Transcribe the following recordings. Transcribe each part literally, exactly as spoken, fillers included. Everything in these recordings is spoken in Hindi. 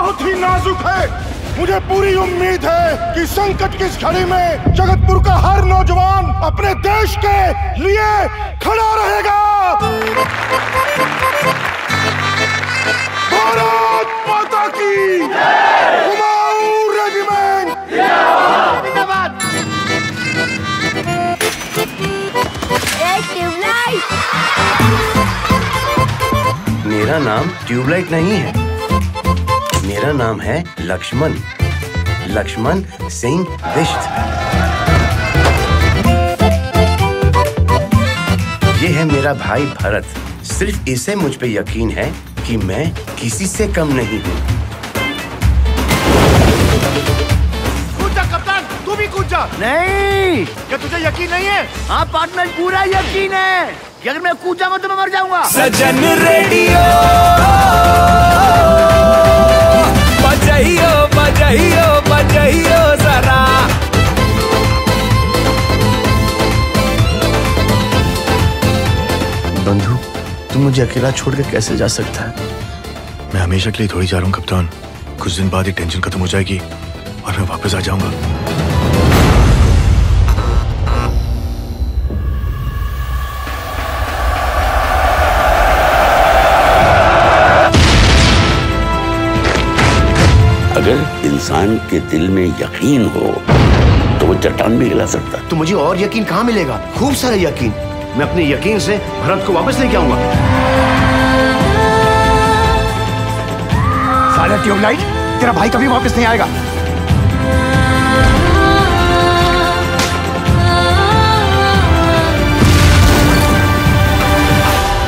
बहुत ही नाजुक है। मुझे पूरी उम्मीद है कि संकट की इस घड़ी में जगतपुर का हर नौजवान अपने देश के लिए खड़ा रहेगा। भारत माता की कुमाऊं रेजिमेंट जिंदाबाद। मेरा नाम ट्यूबलाइट नहीं है, मेरा नाम है लक्ष्मण, लक्ष्मण सिंह बिष्ट। ये है मेरा भाई भरत। सिर्फ इसे मुझ पे यकीन है कि मैं किसी से कम नहीं हूँ। कूद जा कप्तान, तू भी कूद जा। नहीं, क्या तुझे यकीन नहीं है? हाँ पार्टनर, पूरा यकीन है कि अगर मैं कूद जाऊंगा तो मैं मर जाऊंगा। सजन रेडियो बजाइयो बजाइयो बजाइयो जरा। बंधु, तू मुझे अकेला छोड़कर कैसे जा सकता है? मैं हमेशा के लिए थोड़ी जा रहा हूँ कप्तान। कुछ दिन बाद ही टेंशन खत्म हो जाएगी और मैं वापस आ जाऊंगा। अगर इंसान के दिल में यकीन हो तो वो चट्टान भी हिला सकता है। तो मुझे और यकीन कहाँ मिलेगा? खूब सारा यकीन। मैं अपने यकीन से भरत को वापस लेके आऊंगा। साला ट्यूबलाइट, तेरा भाई कभी वापस नहीं आएगा।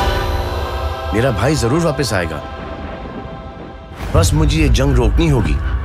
मेरा भाई जरूर वापस आएगा, बस मुझे ये जंग रोकनी होगी।